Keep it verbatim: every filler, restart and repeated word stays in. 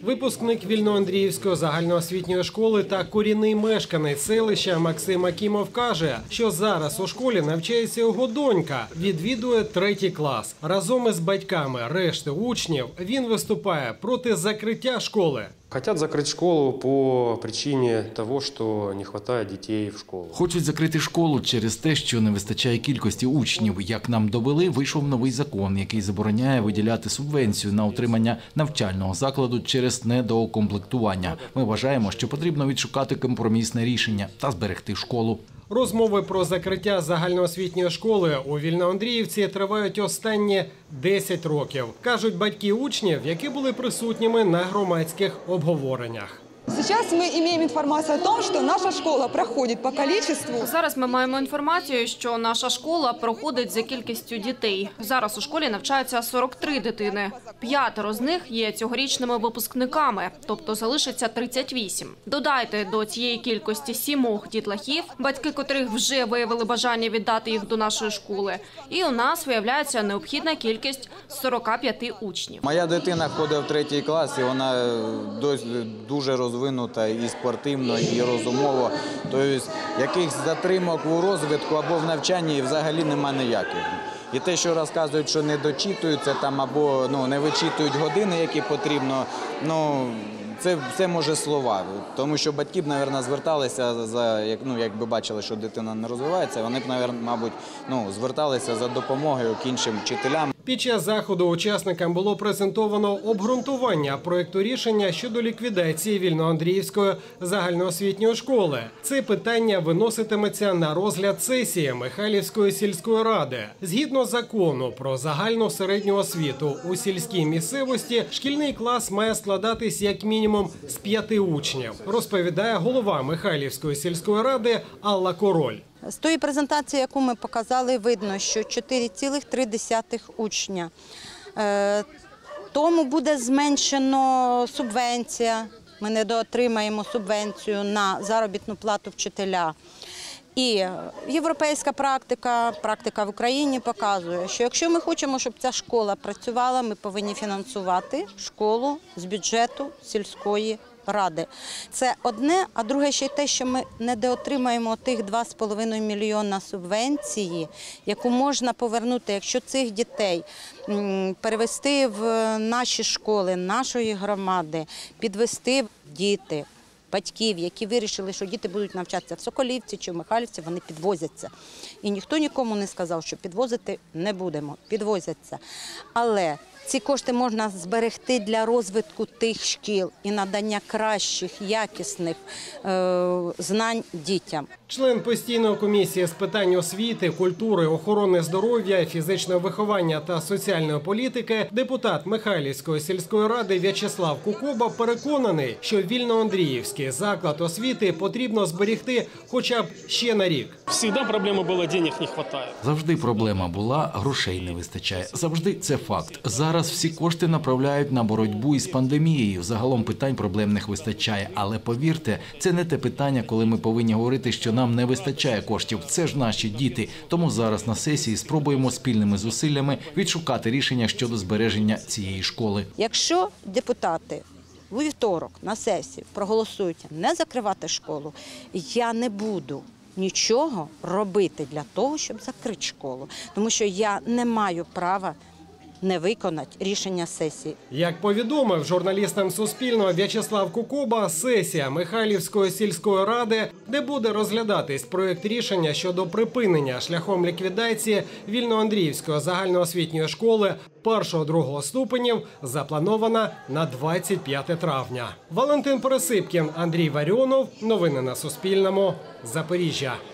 Випускник Вільноандріївської загальноосвітньої школи та корінний мешканець селища Максим Акімов каже, що зараз у школі навчається його донька, відвідує третій клас. Разом із батьками решти учнів він виступає проти закриття школи. Хотят закрыть школу по причине того, что не хватает детей в школу. Хочуть закрити школу через те, що не вистачає кількості учнів. Як нам довели, вийшов новий закон, який забороняє виділяти субвенцію на утримання навчального закладу через недоукомплектування. Ми вважаємо, що потрібно відшукати компромісне рішення та зберегти школу. Розмови про закриття загальноосвітньої школи у Вільноандріївці тривають останні десять років, кажуть батьки учнів, які були присутніми на громадських обговореннях. Сейчас мы имеем информацию о том, что наша школа проходит по количеству. Зараз ми маємо інформацію, що наша школа проходить за кількістю дітей. Зараз у школі навчаються сорок три дитини. П'ятеро з них є цьогорічними випускниками, тобто залишиться тридцять вісім. Додайте до цієї кількості сімох дітлахів, батьки котрих вже виявили бажання віддати їх до нашої школи. І у нас виявляється необхідна кількість сорока п'яти учнів. Моя дитина ходить в третій клас, і вона дуже розвинута. розвинута і спортивно, і розумово. Тобто якихось затримок у розвитку або в навчанні взагалі нема ніяких. І те, що розказують, що не дочитуються там або ну, не вичитують години, які потрібно, ну, це все може слова. Тому що батьки б, мабуть, зверталися, за, як, ну, якби бачили, що дитина не розвивається, вони б, мабуть, ну, зверталися за допомогою к іншим вчителям. Під час заходу учасникам було презентовано обґрунтування проєкту рішення щодо ліквідації Вільноандріївської загальноосвітньої школи. Це питання виноситиметься на розгляд сесії Михайлівської сільської ради. Згідно закону про загальну середню освіту у сільській місцевості, шкільний клас має складатись як мінімум з п'яти учнів, розповідає голова Михайлівської сільської ради Алла Король. З тої презентації, яку ми показали, видно, що чотири цілих три десятих учня. Тому буде зменшено субвенція, ми недоотримаємо субвенцію на заробітну плату вчителя. І європейська практика, практика в Україні показує, що якщо ми хочемо, щоб ця школа працювала, ми повинні фінансувати школу з бюджету сільської ради. Це одне, а друге ще й те, що ми недоотримаємо тих два з половиною мільйона субвенції, яку можна повернути, якщо цих дітей перевести в наші школи, нашої громади, підвести в діти, батьків, які вирішили, що діти будуть навчатися в Соколівці чи в Михайлівці, вони підвозяться. І ніхто нікому не сказав, що підвозити не будемо, підвозяться. Але ці кошти можна зберегти для розвитку тих шкіл і надання кращих, якісних е, знань дітям. Член постійної комісії з питань освіти, культури, охорони здоров'я, фізичного виховання та соціальної політики, депутат Михайлівської сільської ради В'ячеслав Кукоба переконаний, що Вільноандріївський заклад освіти потрібно зберегти хоча б ще на рік. Завжди проблема була, денег не вистачає. Завжди проблема була, грошей не вистачає. Завжди це факт. Зараз всі кошти направляють на боротьбу із пандемією. Загалом питань проблемних вистачає. Але повірте, це не те питання, коли ми повинні говорити, що нам не вистачає коштів. Це ж наші діти. Тому зараз на сесії спробуємо спільними зусиллями відшукати рішення щодо збереження цієї школи. Якщо депутати у вівторок на сесії проголосують не закривати школу, я не буду нічого робити для того, щоб закрити школу. Тому що я не маю права не виконати рішення сесії. Як повідомив журналістам Суспільного В'ячеслав Кукоба, сесія Михайлівської сільської ради, де буде розглядатись проєкт рішення щодо припинення шляхом ліквідації Вільноандріївської загальноосвітньої школи першого-другого ступенів, запланована на двадцять п'яте травня. Валентин Пересипкін, Андрій Варіонов. Новини на Суспільному. Запоріжжя.